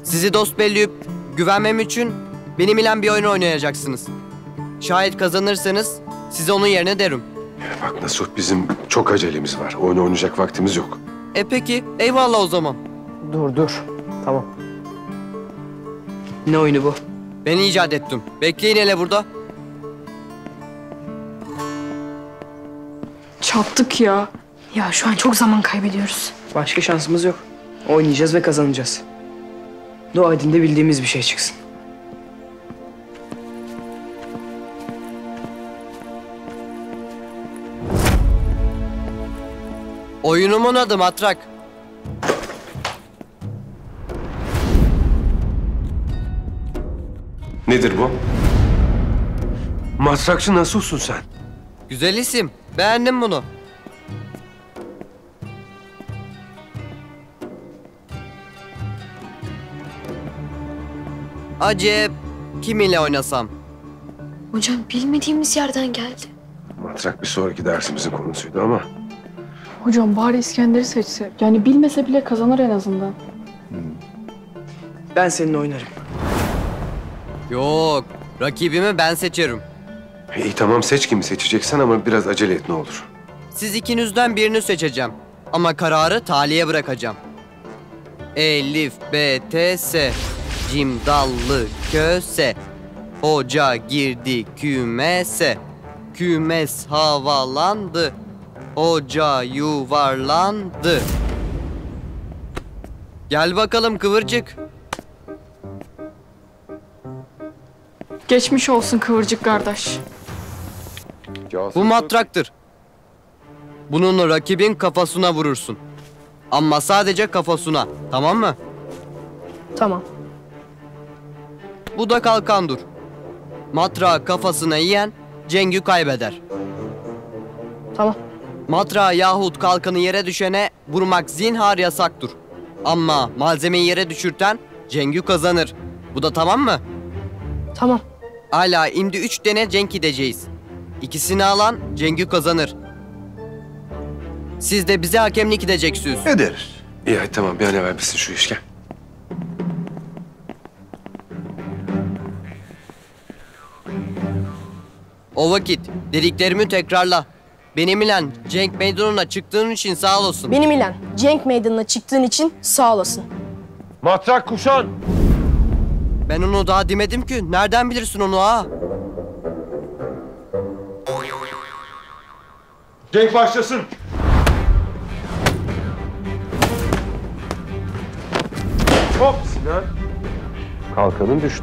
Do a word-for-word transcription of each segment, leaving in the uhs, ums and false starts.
Sizi dost belleyip güvenmem için benim ile bir oyun oynayacaksınız. Şayet kazanırsanız size onun yerine derim. Ya bak Nasuh, bizim çok acelemiz var. Oyun oynayacak vaktimiz yok. E peki, eyvallah o zaman. Dur dur. Tamam. Ne oyunu bu? Ben icat ettim. Bekleyin hele burada. Çattık ya. Ya şu an çok zaman kaybediyoruz. Başka şansımız yok. Oynayacağız ve kazanacağız. Dua edin de bildiğimiz bir şey çıksın. Oyunumun adı Matrak. Nedir bu? Matrakçı Nasuh'sun sen. Güzel isim. Beğendim bunu. Acep kim ile oynasam? Hocam bilmediğimiz yerden geldi. Matrak bir sonraki dersimizin konusuydu ama... Hocam bari İskender'i seçse. Yani bilmese bile kazanır en azından. Ben seninle oynarım. Yok, rakibimi ben seçerim. İyi tamam, seç kimi seçeceksen ama biraz acele et ne olur. Siz ikinizden birini seçeceğim. Ama kararı taliye bırakacağım. Elif, B, T, S. Cim, dallı, köse. Hoca girdi kümese. Kümes havalandı. Hoca yuvarlandı. Gel bakalım kıvırcık. Geçmiş olsun kıvırcık kardeş. Bu matraktır. Bununla rakibin kafasına vurursun. Ama sadece kafasına, tamam mı? Tamam. Bu da kalkandır. Matrağı kafasına yiyen cengi kaybeder. Tamam. Matrağı yahut kalkanı yere düşene vurmak zinhar yasaktır. Ama malzemeyi yere düşürten cengi kazanır. Bu da tamam mı? Tamam. Hala indi üç tane cenk edeceğiz. İkisini alan cengi kazanır. Siz de bize hakemlik edeceksiniz. Ederiz. İyi hadi tamam, bir an evvel bitsin şu iş, gel. O vakit dediklerimi tekrarla. Benim ile cenk meydanına çıktığın için sağ olasın. Benim ile cenk meydanına çıktığın için sağ olasın. Matrak kuşan! Ben onu daha demedim ki. Nereden bilirsin onu ha? Cenk başlasın! Hop Sinan! Kalkanın düştü.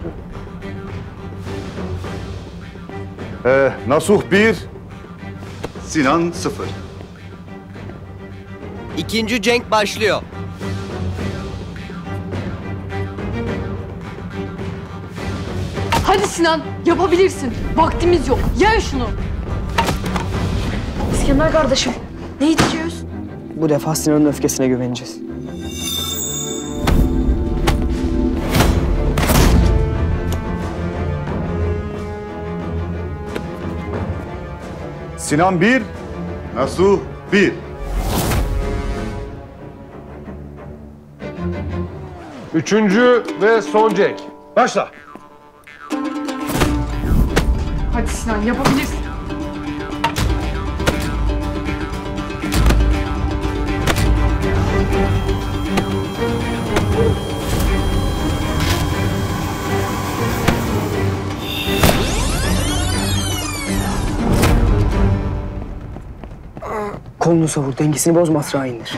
Ee, Nasuh bir, Sinan sıfır. İkinci cenk başlıyor. Hadi Sinan yapabilirsin. Vaktimiz yok. Yen şunu. İskender kardeşim ne içiyoruz? Bu defa Sinan'ın öfkesine güveneceğiz. Sinan bir, Nasuh bir. Üçüncü ve son cenk. Başla! Hadi Sinan yapabilirsin. Kolunu savur, dengesini boz, matrağı indir.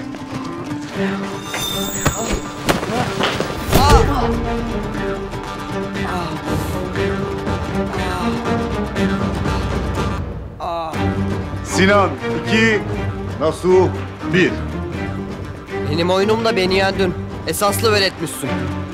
Sinan iki, Nasuh bir. Benim oyunumda beni yendin. Esaslı veletmişsin.